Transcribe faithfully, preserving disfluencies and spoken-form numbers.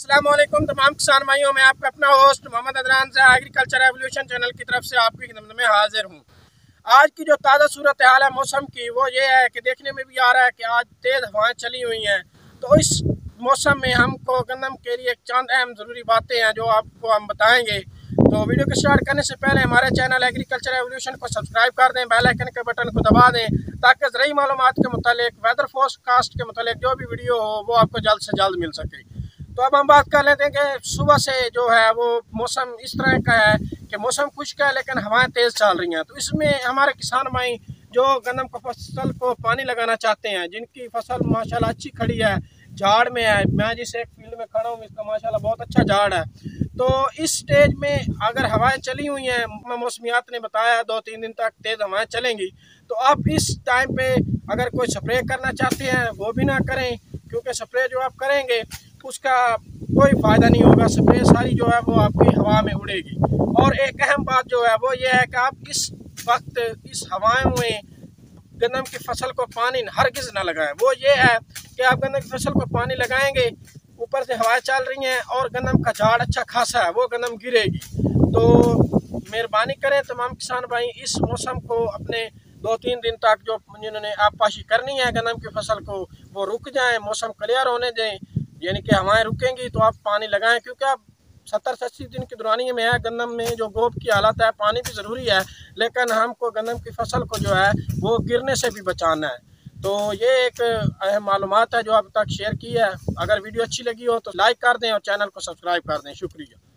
अस्सलामुअलैकुम तमाम किसान भाइयों, मैं आपका अपना होस्ट मोहम्मद अदनान से एग्रीकल्चर एवोल्यूशन चैनल की तरफ से आपकी खिदमत में हाजिर हूँ। आज की जो ताज़ा सूरत हाल है मौसम की, वो ये है कि देखने में भी आ रहा है कि आज तेज़ हवाएं चली हुई हैं। तो इस मौसम में हमको गंदम के लिए चंद अहम ज़रूरी बातें हैं जो आपको हम बताएंगे। तो वीडियो को स्टार्ट करने से पहले हमारे चैनल एग्रीकल्चर एवोल्यूशन को सब्सक्राइब कर दें, बेल आइकन के बटन को दबा दें ताकि ज़रूरी मालूमात के मुतालिक, वेदर फोरकास्ट के मुतालिक जो भी वीडियो हो वो आपको जल्द से जल्द मिल सके। तो अब हम बात कर लेते हैं कि सुबह से जो है वो मौसम इस तरह का है कि मौसम खुश्क है लेकिन हवाएं तेज़ चल रही हैं। तो इसमें हमारे किसान भाई जो गन्नम की फसल को पानी लगाना चाहते हैं, जिनकी फसल माशाल्लाह अच्छी खड़ी है, झाड़ में है, मैं जिस एक फील्ड में खड़ा हूँ इसका माशाल्लाह बहुत अच्छा झाड़ है। तो इस स्टेज में अगर हवाएं चली हुई हैं, मौसमियात ने बताया है दो तीन दिन तक तेज़ हवाएं चलेंगी, तो आप इस टाइम पे अगर कोई स्प्रे करना चाहते हैं वो भी ना करें, क्योंकि स्प्रे जो आप करेंगे उसका कोई फ़ायदा नहीं होगा। स्प्रे सारी जो है वो आपकी हवा में उड़ेगी। और एक अहम बात जो है वो ये है कि आप इस वक्त इस हवाओं में गन्नम की फसल को पानी हरगिज़ ना लगाएं। वो ये है कि आप गन्नम की फसल को पानी लगाएंगे, ऊपर से हवाएं चल रही हैं और गन्नम का झाड़ अच्छा खासा है, वो गन्नम गिरेगी। तो मेहरबानी करें तमाम किसान भाई, इस मौसम को अपने दो तीन दिन तक जो जिन्होंने आबपाशी करनी है गन्नम की फसल को, वो रुक जाएं, मौसम क्लियर होने दें, यानी कि हवाएं रुकेंगी तो आप पानी लगाएं। क्योंकि आप सत्तर से अस्सी दिन की दुरानी में है, गन्नम में जो गोब की हालत है, पानी भी ज़रूरी है, लेकिन हमको गन्नम की फसल को जो है वो गिरने से भी बचाना है। तो ये एक अहम मालूमात है जो अब तक शेयर की है। अगर वीडियो अच्छी लगी हो तो लाइक कर दें और चैनल को सब्सक्राइब कर दें। शुक्रिया।